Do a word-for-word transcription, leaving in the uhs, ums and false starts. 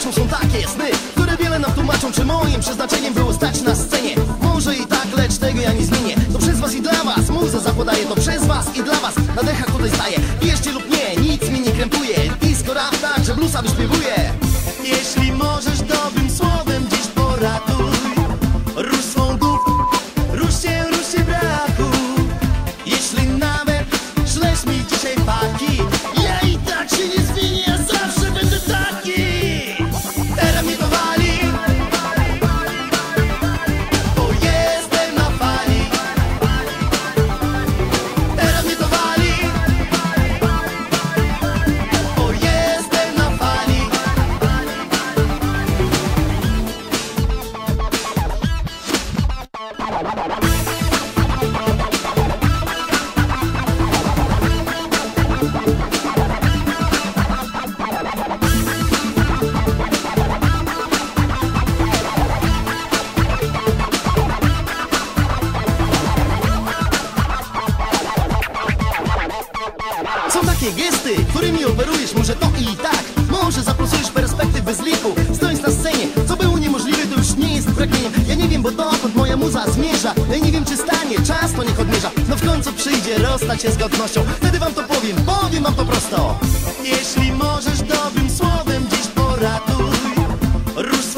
przyszłością są takie sny, które wiele nam tłumaczą, czy moim przeznaczeniem było stać na scenie. Może i tak, lecz tego ja nie zmienię. To przez was i dla was, muza zakładaje. To przez was i dla was, na dechach tutaj staję. Wierzcie lub nie, nic mi nie krępuje. Disco, rap, tak, że bluesa wyśpiewuję. Jeśli możesz dobrym słowem dziś poratuj. Rusz swą głów, rusz się, rusz się braku. Jeśli nawet szlesz mi dzisiaj paki, ja i tak się nie zmienię, ja zawsze będę taki. Teraz mnie to wali, bo jestem na fali. Teraz mnie to wali, bo jestem na fali. Są takie gesty, którymi operujesz, może to i tak. Może zaprosujesz perspektywy z liku. Stojąc na scenie, co było niemożliwe, to już nie jest pragnieniem. Ja nie wiem, bo dokąd moja muza zmierza. Ja nie wiem, czy stanie, czas to niech odmierza. No w końcu przyjdzie rozstać się z godnością. Wtedy wam to powiem, powiem wam to prosto. Jeśli możesz dobrym słowem dziś poratuj. Rusz